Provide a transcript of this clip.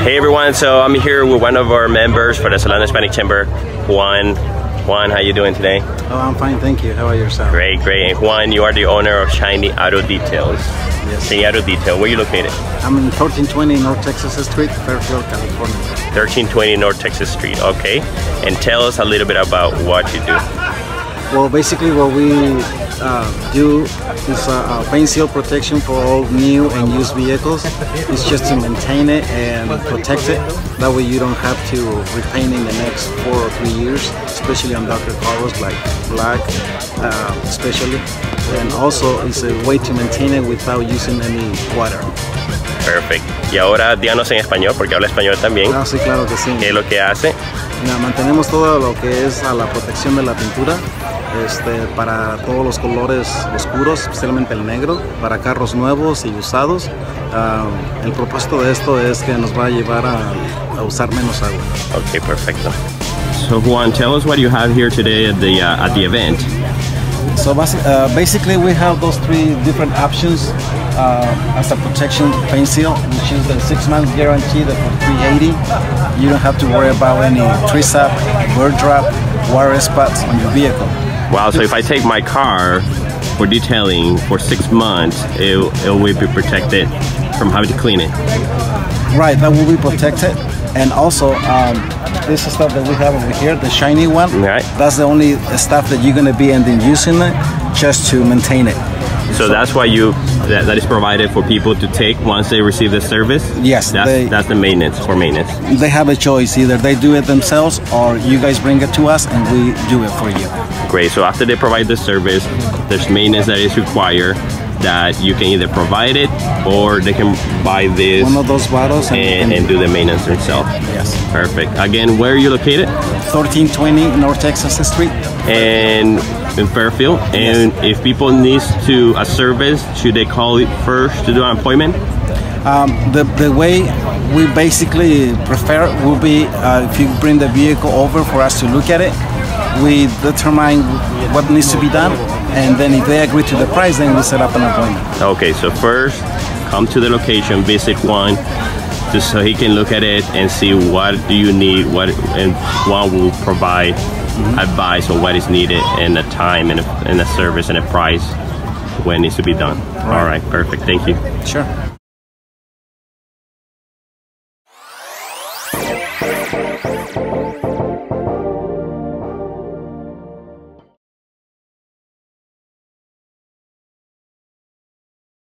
Hey everyone, so I'm here with one of our members for the Solano Hispanic Chamber, Juan. Juan, how you doing today? Oh, I'm fine, thank you. How are yourself? Great, great. And Juan, you are the owner of Shiny Auto Details. Yes. Shiny Auto Detail, where are you located? I'm in 1320 North Texas Street, Fairfield, California. 1320 North Texas Street, okay. And tell us a little bit about what you do. Well, basically what we do is paint seal protection for all new and used vehicles. It's just to maintain it and protect it. That way you don't have to repaint in the next 4 or 3 years, especially on darker colors like black, especially. And also it's a way to maintain it without using any water. Perfect. Y ahora díganos en español, porque habla español también. Ah, sí, claro que sí. ¿Qué es lo que hace? Mantenemos todo lo que es a la protección de la pintura. Para todos los colores oscuros, especialmente el negro, para carros nuevos y usados. El propósito de esto es que nos va a llevar a usar menos agua. Okay, perfecto. So Juan, tell us what you have here today at the event. So basically we have those 3 different options as a protection paint seal, which is the 6-month guarantee that for $380. You don't have to worry about any tree sap, bird drop, water spots on your vehicle. Wow, so if I take my car for detailing for 6 months, it will be protected from having to clean it. Right, that will be protected. And also, this is stuff that we have over here, the shiny one. Right. That's the only stuff that you're going to be using it just to maintain it. So that's why that is provided for people to take once they receive the service? Yes. That's the maintenance, for maintenance. They have a choice. Either they do it themselves or you guys bring it to us and we do it for you. Great. So after they provide the service, there's maintenance that is required that you can either provide it or they can buy this one of those bottles and do the maintenance themselves. Yes. Perfect. Again, where are you located? 1320 North Texas Street. And in Fairfield. And yes. If people need a service, should they call it first to do an appointment? The way we basically prefer will be if you bring the vehicle over for us to look at it, we determine what needs to be done, and then if they agree to the price, then we set up an appointment. Okay, so first come to the location, visit Juan, just so he can look at it and see what do you need, and Juan will provide advice on what is needed and the time and a service and a price when it needs to be done. All right, perfect. Thank you. Sure.